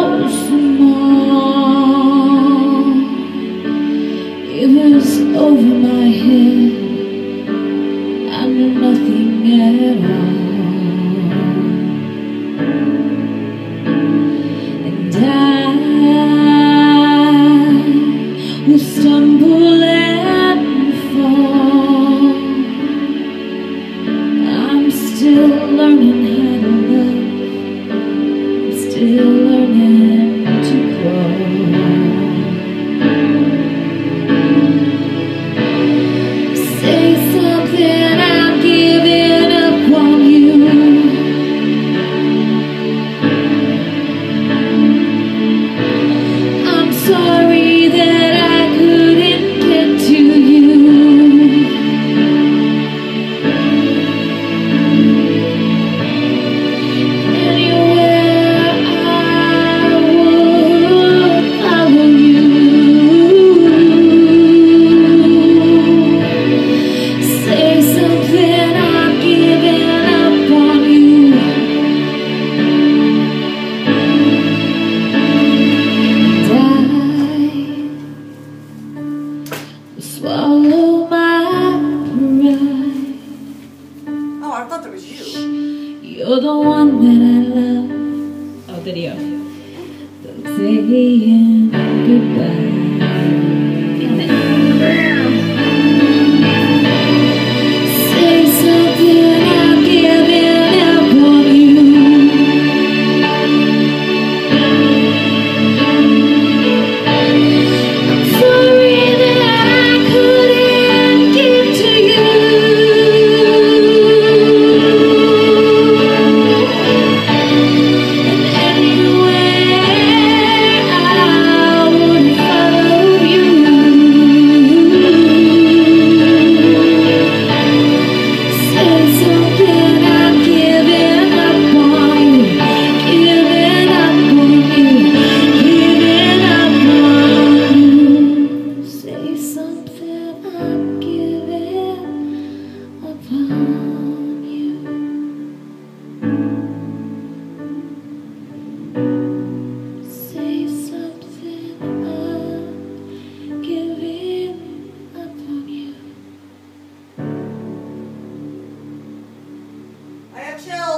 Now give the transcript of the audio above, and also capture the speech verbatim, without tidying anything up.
was small, it was over my head. I knew nothing at all, and I would stumble and fall. I'm still learning how to love, I'm still learning to crawl. Say something, I'm giving up on you. I'm sorry that I couldn't get to you. Anywhere I would follow you. Say something, I'm giving up on you. And I swallow my pride. Oh, I thought that was you. You're the one that I love. Oh, video. Saying goodbye. Damn it. Say something, I'm giving up on you. I'm sorry that I couldn't get to you. And anywhere I would follow you. Say something, I'm giving up on you. Giving up on you. Giving up on you. Say something, I'm giving up on you.